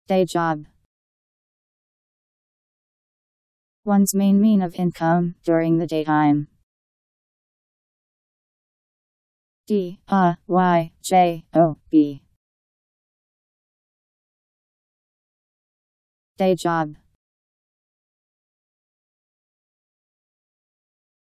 Day job. One's main mean of income during the daytime. D-A-Y-J-O-B. Day job.